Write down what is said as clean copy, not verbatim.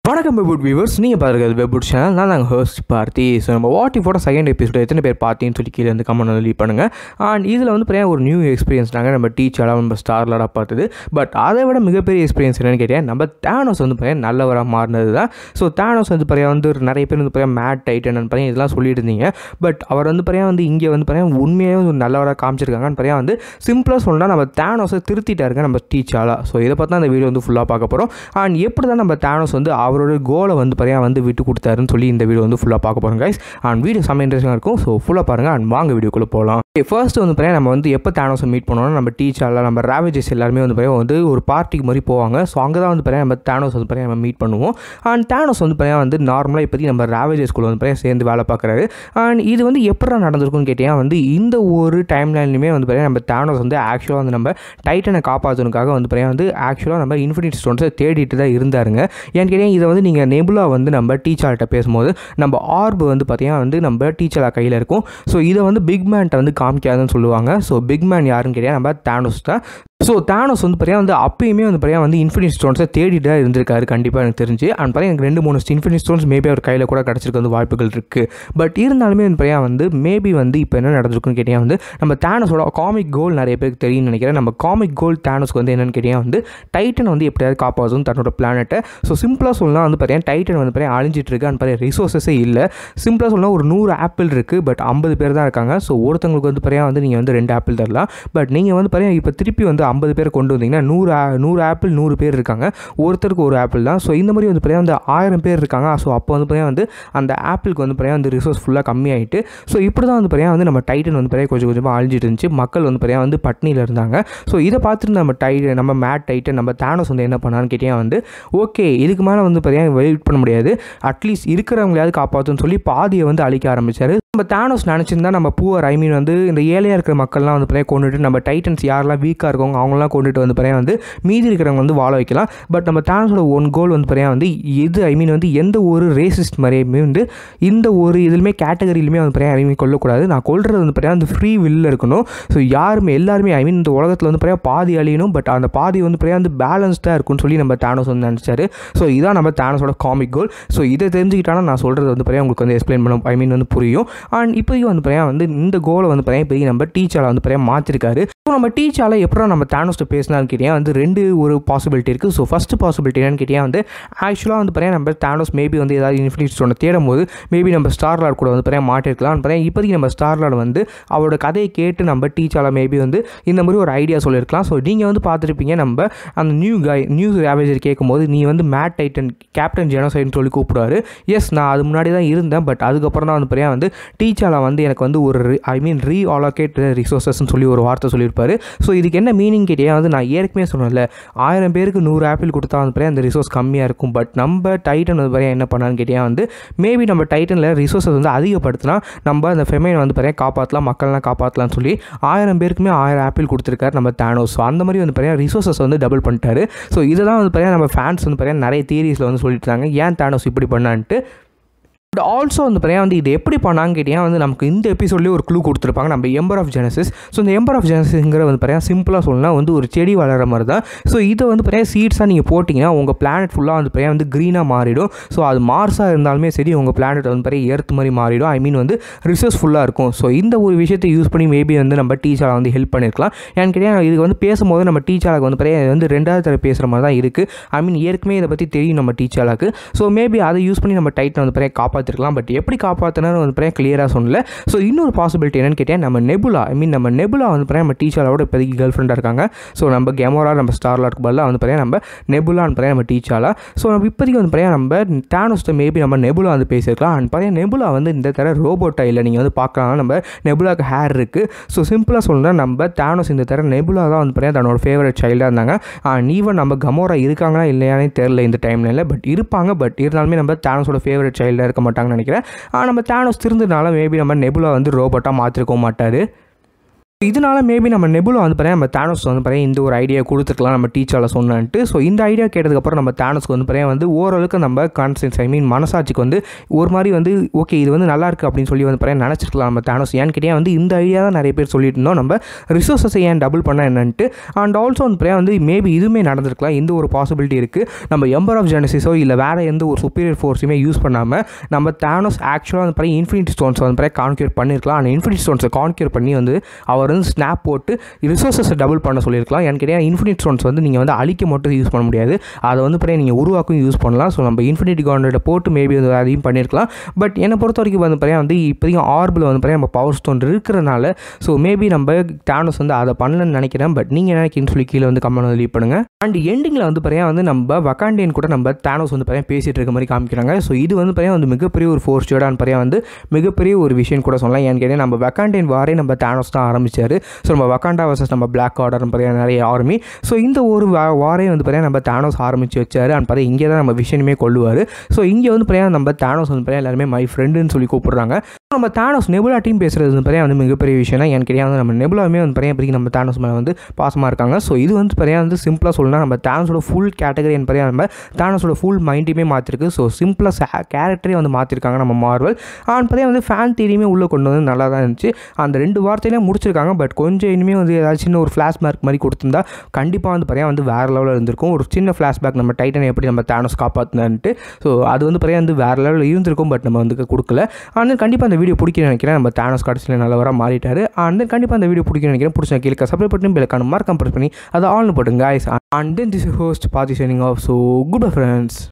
வணக்கம் Webwood viewers, நீங்கள் பாருங்கள் வெப்வுட் சேனல். நான் நாங்கள் ஹோஸ்ட் பார்த்தி. ஸோ நம்ம வாட்டிஃபோட செகண்ட் எபிசோட எத்தனை பேர் பார்த்தீங்கன்னு சொல்லி கீழே வந்து கமெண்ட் லீவ் பண்ணுங்கள். அண்ட் இதில் வந்து பார்த்தீங்கன்னா ஒரு நியூ எக்ஸ்பீரியன்ஸ் நாங்கள் நம்ம டீச்சராக நம்ம ஸ்டார்லாடாக பார்த்தது. பட் அதை விட மிகப்பெரிய எக்ஸ்பீரியன்ஸ் என்னென்னு கேட்டேன், நம்ம தேனோஸ் வந்து பார்த்தீங்கன்னா நல்லவராக மாறினது தான். ஸோ தேனோஸ் வந்து பார்த்தீங்கன்னா வந்து நிறைய பேர் வந்து பார்த்தீங்கன்னா மேட் டைட்டன் பார்த்தீங்கன்னா இதெல்லாம் சொல்லிட்டு இருந்தீங்க. பட் அவர் வந்து பார்த்தீங்கன்னா வந்து இங்கே வந்து பார்த்தீங்கன்னா உண்மையாக ஒரு நல்லவராக காமிச்சிருக்காங்கன்னு பார்த்தீங்கன்னா வந்து சிம்பிளாக சொன்னால் நம்ம தேனோஸை திருத்திட்டாருங்க நம்ம டீச்சராக. ஸோ இதை பார்த்து அந்த வீடியோ வந்து ஃபுல்லாக பார்க்க போகிறோம். அண்ட் எப்படி தான் நம்ம தேனோஸ் வந்து அவரோட கோலை வந்து பார்த்தீங்கன்னா வந்து விட்டு கொடுத்தாருன்னு சொல்லி இந்த வீடியோ வந்து ஃபுல்லாக பார்க்க போகிறோம் கைஸ். அண்ட் வீடியோ செம்ம இன்ட்ரெஸ்டிங்காக இருக்கும். ஸோ ஃபுல்லாக பாருங்கள் அண்ட் வாங்க வீடியோக்குள்ளே போகலாம். ஃபர்ஸ்ட் வந்து பார்த்தீங்கன்னா நம்ம வந்து எப்போ தேனோஸை மீட் பண்ணோம்னா நம்ம டீச்சரில் நம்ம ராவேஜஸ் எல்லாருமே வந்து பார்த்தீங்கன்னா வந்து ஒரு பார்ட்டிக்கு மாதிரி போவாங்க. ஸோ அங்கே தான் வந்து பார்த்தீங்கன்னா நம்ம தேனோஸ் வந்து பார்த்தீங்கன்னா நம்ம மீட் பண்ணுவோம். அண்ட் தேனோஸ் வந்து பார்த்தீங்கன்னா வந்து நார்மலாக இப்போதைக்கு நம்ம ராவேஜஸ் ஸ்கூலில் வந்து பார்த்தீங்கன்னா சேர்ந்து வேலை பார்க்குறாரு. அண்ட் இது வந்து எப்படி நடந்திருக்குன்னு கேட்டீங்கன்னா வந்து இந்த ஒரு டைம் லைன்லையுமே வந்து பார்த்தீங்கன்னா நம்ம தேனோஸ் வந்து ஆக்சுவலாக வந்து நம்ம டைட்டனை காப்பாற்றணுக்காக வந்து பார்த்தீங்கன்னா வந்து ஆக்சுவலாக நம்ம இன்ஃபினிட்டி ஸ்டோன்ஸை தேடிட்டு தான் இருந்தாருங்க. ஏன்னு கேட்டீங்கன்னா இதை வந்து நீங்கள் நெபுலா வந்து நம்ம டீச்சர்கிட்ட பேசும்போது நம்ம ஆர்பு வந்து பார்த்தீங்கன்னா வந்து நம்ம டீச்சராக கையில் இருக்கும். ஸோ இதை வந்து பிக் மேன்ட்ட வந்து காமிக்காதுன்னு சொல்லுவாங்க. ஸோ பிக் மேன் யாருன்னு கேட்டீங்கன்னா நம்ம தேனோஸ் தான். ஸோ தேனோஸ் வந்து பார்த்தீங்கன்னா வந்து அப்பயுமே வந்து பார்த்தீங்கன்னா வந்து இன்ஃபினிட்டி ஸ்டோன்ஸை தேடிட்டு தான் இருந்திருக்காரு கண்டிப்பாக எனக்கு தெரிஞ்சு. அண்ட் பார்த்தீங்கன்னா எனக்கு 2-3 இன்ஃபினிட்டி ஸ்டோன்ஸ் மேபி அவர் கையில் கூட கிடச்சிருக்க வந்து வாய்ப்புகள் இருக்குது. பட் இருந்தாலுமே வந்து பார்த்தீங்கன்னா வந்து மேபி வந்து இப்போ என்ன நடந்திருக்குன்னு கேட்டீங்கன்னா வந்து நம்ம தேனோஸோட காமிக் கோல் நிறைய பேருக்கு தெரியும்னு நினைக்கிறேன். நம்ம காமிக் கோல் தேனோஸ்க்கு வந்து என்னென்னு கேட்டீங்கன்னா வந்து டைட்டன் வந்து எப்படியாவது காப்பாற்றும் தன்னோட பிளானட்டை. ஸோ சிம்பிளாக சொல்லலாம் வந்து பார்த்தீங்கன்னா டைட்டன் வந்து பார்த்தீங்கன்னா அழிஞ்சிட்டு இருக்கு. அண்ட் பார்த்தீங்கன்னா ரிசோர்ஸஸே இல்லை. சிம்பிளாக சொல்லலாம் ஒரு 100 ஆப்பிள் இருக்குது. பட் 50 பேர் தான் இருக்காங்க. ஸோ ஒருத்தவங்களுக்கு வந்து பார்த்தீங்கன்னா வந்து நீங்கள் வந்து 2 ஆப்பிள் தரலாம். பட் நீங்கள் வந்து பார்த்தீங்கன்னா இப்போ திருப்பி வந்து 50 பேர் கொண்டு வந்தீங்கன்னா 100 ஆப்பிள் 100 பேர் இருக்காங்க. ஒருத்தருக்கு ஒரு ஆப்பிள் தான். ஸோ இந்த மாதிரி வந்து பார்த்தீங்கன்னா வந்து 1000 பேர் இருக்காங்க. ஸோ அப்போ வந்து பார்த்தீங்கன்னா வந்து அந்த ஆப்பிளுக்கு வந்து பார்த்தீங்கன்னா வந்து ரிசோர்ஸ் ஃபுல்லாக கம்மியாகிட்டு ஸோ இப்படி தான் வந்து பார்த்தீங்கன்னா வந்து நம்ம டைட்டன் வந்து பார்த்தீங்கன்னா கொஞ்சம் கொஞ்சமாக அழிஞ்சிட்டு இருந்துச்சு. மக்கள் வந்து பார்த்தீங்கன்னா வந்து பட்னியில் இருந்தாங்க. ஸோ இதை பார்த்துட்டு நம்ம மேட் டைட்டன் நம்ம தேனோஸ் வந்து என்ன பண்ணான்னு கேட்டீங்கன்னா வந்து ஓகே இதுக்கு மேலே வந்து பார்த்தீங்கன்னா வெயிட் பண்ண முடியாது, அட்லீஸ்ட் இருக்கிறவங்களையாவது காப்பாற்றுன்னு சொல்லி பாதியை வந்து அழிக்க ஆரம்பித்தார். நம்ம தேனோஸ் நினச்சிருந்தா நம்ம பூவர் வந்து இந்த ஏழையாக இருக்கிற மக்கள்லாம் வந்து பார்த்தீங்கன்னா கொண்டுட்டு நம்ம டைட்டன்ஸ் யாரெல்லாம் வீக்காக இருக்கவங்க அவங்களாம் கொண்டுட்டு வந்து பார்த்தீங்கன்னா வந்து மீதி இருக்கிறவங்க வந்து வாழ வைக்கலாம். பட் நம்ம தேனோஸோட ஒன் கோல் வந்து பார்த்தீங்கன்னா வந்து இது வந்து எந்த ஒரு ரேசிஸ்ட் மாதிரியுமே வந்து இந்த ஒரு இதுலையுமே கேட்டகரியிலுமே வந்து பார்த்தீங்கன்னா கொல்லக்கூடாது. நான் கொல்றது வந்து பார்த்தீங்கன்னா அந்த ஃப்ரீ வில்லில் இருக்கணும். ஸோ எல்லாருமே இந்த உலகத்தில் வந்து பார்த்தீங்கன்னா பாதி அழியணும். பட் அந்த பாதி வந்து பார்த்தீங்கன்னா வந்து பேலன்ஸ்டாக இருக்குன்னு சொல்லி நம்ம தேனோஸ் வந்து நினச்சாரு. ஸோ இதான் நம்ம தேனோஸோட காமிக் கோல். ஸோ இதை தெரிஞ்சுக்கிட்டானா நான் சொல்கிறது வந்து பார்த்தீங்கன்னா உங்களுக்கு வந்து எக்ஸ்பிளைன் பண்ண வந்து புரியும். அண்ட் இப்போதைக்கு வந்து பார்த்தீங்கன்னா வந்து இந்த கோலை வந்து பார்த்தீங்கன்னா இப்போதைக்கு நம்ம டீச்சராக வந்து பார்த்தீங்கன்னா மாற்றிருக்காரு. ஸோ நம்ம டீச்சரால் எப்படா நம்ம தேனோஸ்ட்ட பேசினான்னு கேட்டீங்கன்னா வந்து 2 ஒரு பாசிபிலிட்டி இருக்குது. ஸோ ஃபஸ்ட்டு பாசிபிலிட்டி என்னன்னு கேட்டீங்கன்னா வந்து ஆக்சுவலாக வந்து பார்த்தீங்கன்னா நம்ம தேனோஸ் மேபி வந்து ஏதாவது இன்ஃபினிட்டி ஸ்டோனை தேடும் போது மேபி நம்ம ஸ்டார்லார்ட் கூட வந்து பார்த்தீங்கன்னா மாட்டிருக்கலாம். பார்த்தீங்கன்னா இப்போதைக்கு நம்ம ஸ்டார்லார்ட் வந்து அவரோட கதையை கேட்டு நம்ம டீச்சரால் மேபி வந்து இந்த மாதிரி ஒரு ஐடியா சொல்லியிருக்கலாம். ஸோ நீங்கள் வந்து பார்த்துருப்பீங்க நம்ம அந்த நியூ ராவேஜர் கேட்கும்போது நீ வந்து மேட் டைட்டன் கேப்டன் ஜெனோசைட்னு சொல்லி கூப்பிடுவாரு. எஸ் நான் அது முன்னாடி தான் இருந்தேன். பட் அதுக்கப்புறம் தான் வந்து பார்த்தீங்கன்னா வந்து டீச்சரால் வந்து எனக்கு வந்து ஒரு ரீஅலோகேட் ரிசோர்ஸஸ்ன்னு சொல்லி ஒரு வார்த்தை சொல்லியிருப்பாரு. ஸோ இதுக்கு என்ன மீனிங் கேட்டீங்கன்னா வந்து நான் ஏற்கனவே சொன்னேன்ல 1000 பேருக்கு 100 ஆப்பிள் கொடுத்தா வந்து பார்த்தீங்கன்னா அந்த ரிசோர்ஸ் கம்மியாக இருக்கும். பட் நம்ம டைட்டன் வந்து பார்த்தீங்கன்னா என்ன பண்ணான்னு கேட்டீங்கன்னா வந்து மேபி நம்ம டைட்டனில் ரிசோர்ஸஸ் வந்து அதிகப்படுத்தினா நம்ம அந்த ஃபெமைனை வந்து பார்த்தீங்கன்னா காப்பாற்றலாம், மக்கள்லாம் காப்பாற்றலாம்னு சொல்லி 1000 பேருக்குமே 1000 ஆப்பிள் கொடுத்துருக்காரு நம்ம தேனோஸ். ஸோ அந்த மாதிரி வந்து பார்த்தீங்கன்னா ரிசோர்ஸஸ் வந்து டபுள் பண்ணிட்டாரு. ஸோ இதெல்லாம் வந்து பார்த்தீங்கன்னா நம்ம ஃபேன்ஸ் வந்து பார்த்தீங்கன்னா நிறைய தியரிஸில் வந்து சொல்லிட்டு இருக்காங்க ஏன் தேனோஸ் இப்படி பண்ணான்ட்டு. பட் ஆல்சோ வந்து பார்த்தீங்கன்னா வந்து இது எப்படி பண்ணான்னு கேட்டிங்கன்னா வந்து நமக்கு இந்த எபிசோட்லேயே ஒரு க்ளூ கொடுத்துருப்பாங்க நம்ம எம்பர் ஆஃப் ஜெனசிஸ். ஸோ இந்த எம்பர் ஆஃப் ஜெனசிஸ்ங்கிற வந்து பார்த்தீங்கன்னா சிம்பிளாக சொல்லலாம் வந்து ஒரு செடி வளர மாதிரி தான். ஸோ இதை வந்து பார்த்தீங்கன்னா சீட்ஸாக நீங்கள் போட்டிங்கன்னா உங்கள் பிளானட் ஃபுல்லாக வந்து பார்த்தீங்கன்னா வந்து க்ரீனாக மாறிடும். ஸோ அது மார்ஸாக இருந்தாலுமே சரி உங்கள் பிளானட் வந்து பார்த்தீங்கன்னா எர்த் மாதிரி மாறிடும். வந்து ரிசோர்ஸ் ஃபுல்லாக இருக்கும். ஸோ இந்த ஒரு விஷயத்தை யூஸ் பண்ணி மேபி வந்து நம்ம டீச்சரை வந்து ஹெல்ப் பண்ணியிருக்கலாம். ஏன்னு கேட்டிங்கன்னா இதுக்கு வந்து பேசும்போது நம்ம டீச்சருக்கு வந்து பார்த்தீங்கன்னா வந்து 2வது தடவை பேசுகிற மாதிரி தான் இருக்குது. ஏற்கனவே இதை பற்றி தெரியும் நம்ம டீச்சருக்கு. ஸோ மேபி அதை யூஸ் பண்ணி நம்ம டைட்டன் வந்து பார்த்தீங்கன்னா காப்பாற்றிருக்கலாம். பட் எப்படி காப்பாற்றினாலும் வந்து பார்த்தீங்கன்னா கிளியராக சொல்லல. ஸோ இன்னொரு பாசிபிலிட்டி என்னன்னு கேட்டால் நம்ம நெபுலா வந்து பார்த்தீங்கன்னா நம்ம டீச்சரோட இப்போதைக்கு கேர்ள் ஃப்ரெண்டாக இருக்காங்க. ஸோ நம்ம கெமோரா நம்ம ஸ்டார்லார்க்கு பதிலாக வந்து பார்த்தீங்கன்னா நம்ம நெபுலான்னு பார்த்தீங்கன்னா நம்ம டீச்சரா. ஸோ நம்ம இப்போதைக்கு வந்து பார்த்தீங்கன்னா நம்ம தேனோஸ்ட்ட மேபி நம்ம நெபுலா வந்து பேசியிருக்கலாம். அண்ட் பார்த்தீங்கன்னா நெபுலா வந்து இந்த தர ரோபோட்டாக இல்லை நீங்கள் வந்து பார்க்கலாம் நம்ம நெபுலாக்கு ஹேர் இருக்குது. ஸோ சிம்பிளாக சொல்லணும்னா நம்ம தேனோஸ் இந்த தர நெபுலா தான் வந்து பார்த்தீங்கன்னா தன்னோட ஃபேவரட் சைல்டாக இருந்தாங்க. அண்ட் ஈவன் நம்ம கமோரா இருக்காங்களா இல்லையானே தெரியல இந்த டைம்ல. பட் இருப்பாங்க. பட் இருந்தாலுமே நம்ம தேனோஸோட ஃபேவரட் சைல்டாக இருக்க மாட்டாங்கன்னு நினைக்கிறேன். நம்ம தேனோஸ் திருந்தனால மேபி நம்ம நெபுலா வந்து ரோபோட்டாக மாற்றிருக்க மாட்டார். இதனால மேபி நம்ம நெபுலா வந்து பார்த்தீங்கன்னா நம்ம தானோஸ் வந்து பார்த்தீங்கன்னா இந்த ஒரு ஐடியா கொடுத்துருக்கலாம் நம்ம டீச்சரில் சொன்னான்ட்டு. ஸோ இந்த ஐடியா கேட்டதுக்கப்புறம் நம்ம தானோஸ்க்கு வந்து பார்த்தீங்கன்னா வந்து ஓரளவுக்கு நம்ம கான்சியன்ஸ் மனசாட்சிக்கு வந்து ஒரு மாதிரி வந்து ஓகே இது வந்து நல்லா இருக்குது அப்படின்னு சொல்லி வந்து பார்த்தீங்கன்னா நினச்சிருக்கலாம் நம்ம தானோஸ். ஏன்னு கேட்டால் வந்து இந்த ஐடியா தான் நிறைய பேர் சொல்லிட்டு இருந்தோம், நம்ம ரிசோர்ஸை ஏன் டபுள் பண்ண என்னன்ட்டு. அண்ட் ஆல்சோ வந்து பார்த்தீங்கன்னா வந்து மேபி இதுவுமே நடந்திருக்கலாம், இந்த ஒரு பாசிபிலிட்டி இருக்குது. நம்ம எம்பர் ஆஃப் ஜெனசிஸோ இல்லை வேறு எந்த ஒரு சுப்பீரியர் ஃபோர்ஸுமே யூஸ் பண்ணாமல் நம்ம தானோஸ் ஆக்சுவலாக வந்து பார்த்தீங்கன்னா இன்ஃபினிட்டி ஸ்டோன்ஸை வந்து பார்த்தீங்கன்னா கான்க்யூர் பண்ணியிருக்கலாம். அந்த இன்ஃபினிட்டி ஸ்டோன்ஸை கான்க்யூர் பண்ணி வந்து அவர் வந்து ஸ்னாப் போட்டு ரிசோர்ஸஸை டபுள் பண்ண சொல்லியிருக்கலாம். எனக்கு கேட்டால் இன்ஃபினிட் ஸ்டோன்ஸ் வந்து நீங்கள் வந்து அழிக்க மட்டும் யூஸ் பண்ண முடியாது, அதை வந்து பார்த்தீங்கன்னா நீங்கள் உருவாக்கும் யூஸ் பண்ணலாம். ஸோ நம்ம இன்ஃபினிட்டி கார்னோட போட்டு மேபி வந்து அதையும் பண்ணியிருக்கலாம். பட் என்னை பொறுத்த வரைக்கும் வந்து பார்த்தீங்கன்னா வந்து இப்போதைக்கு ஆர்பில் வந்து பார்த்தீங்கன்னா நம்ம பவர் ஸ்டோன் இருக்கிறனால ஸோ மேபி நம்ம தானோஸ் வந்து அதை பண்ணலன்னு நினைக்கிறேன். பட் நீங்கள் நினைக்கிறேன்னு சொல்லி கீழே வந்து கமெண்ட் வந்து லீவ் பண்ணுங்கள். அண்ட் எண்டிங்கில் வந்து பார்த்தீங்கன்னா வந்து நம்ம வக்காண்டியன் கூட நம்ம தானோஸ் வந்து பார்த்தீங்கன்னா பேசிகிட்டு இருக்க மாதிரி காமிக்கிறாங்க. ஸோ இது வந்து பார்த்தீங்கன்னா வந்து மிகப்பெரிய ஒரு ஃபோர்ஸ் ஜோடான்னு பார்த்தீங்கன்னா வந்து மிகப்பெரிய ஒரு விஷயம் கூட சொல்லலாம். ஏன்னு கேட்டால் நம்ம வக்காண்டியன் வாரே நம்ம தானோஸ் தான் ஆரம்பிச்சார். ஸோ நம்ம வக்காண்டா வர்சஸ் நம்ம பிளாக் ஆர்டர் பார்த்தீங்கன்னா நிறைய ஆர்மி. ஸோ இந்த ஒரு வாரே வந்து பார்த்தீங்கன்னா நம்ம தானோஸ் ஆரம்பித்து வச்சார். அண்ட் பார்த்தீங்கன்னா இங்கே தான் நம்ம விஷயமே கொள்ளுவார். ஸோ இங்கே வந்து பார்த்தீங்கன்னா நம்ம தானோஸ் வந்து பார்த்தீங்கன்னா எல்லாருமே மை ஃப்ரெண்டுன்னு சொல்லி கூப்பிட்றாங்க. நம்ம தானோஸ் நெபுலா டீம் பேசுகிறது வந்து பார்த்தீங்கன்னா வந்து மிகப்பெரிய விஷயம் தான். எனக்கு தெரியாது நம்ம நெபுலாவுமே வந்து பார்த்தீங்கன்னா நம்ம தானோஸ் மேலே வந்து பாசமாக இருக்காங்க. ஸோ இது வந்து பார்த்தீங்கன்னா வந்து சிம்பிளாக சொல்லணும் நம்ம தானோஸோட ஃபுல் கேட்டகரி பார்த்தீங்கன்னா நம்ம தானோஸோட ஃபுல் மைண்டையுமே மாற்றிருக்கு. ஸோ சிம்பிளாக கேரக்டரே வந்து மாற்றிருக்காங்க நம்ம மார்வல். அண்ட் பார்த்தீங்கன்னா வந்து ஃபேன் தியரியுமே உள்ளே கொண்டு வந்து நல்லா தான் இருந்துச்சு. அந்த 2 வார்த்தையிலே முடிச்சிருக்காங்க. பட் கொஞ்சம் இனிமேல் வந்து ஏதாவது சின்ன ஒரு ஃப்ளாஷ்பேக் மாதிரி கொடுத்துருந்தா கண்டிப்பாக வந்து பார்த்தீங்கன்னா வந்து வேறு லெவலில் இருந்திருக்கும். ஒரு சின்ன ஃப்ளாஷ்பேக் நம்ம டைட்டனை எப்படி நம்ம தானோஸ் காப்பாற்றினான்ட்டு. ஸோ அது வந்து பார்த்தீங்கன்னா வந்து வேறு லெவலில் இருந்திருக்கும். பட் நம்ம வந்து கொடுக்கல. ஆனால் கண்டிப்பாக அந்த வீடியோ பிடிக்க நினைக்கிறேன். நம்ம தானோஸ் கடைசியில் நல்லவராக மாறிட்டார். அண்ட் கண்டிப்பாக அந்த வீடியோ பிடிக்க நினைக்கிறேன். பிடிச்ச கீழே சப்ஸ்கிரைப் பண்ணி பெல்லைக்கான மார்க் கம்ப்ரஸ் பண்ணி அதை ஆன் போட்டுங்க guys. And then this is host Pati signing off. So goodbye friends.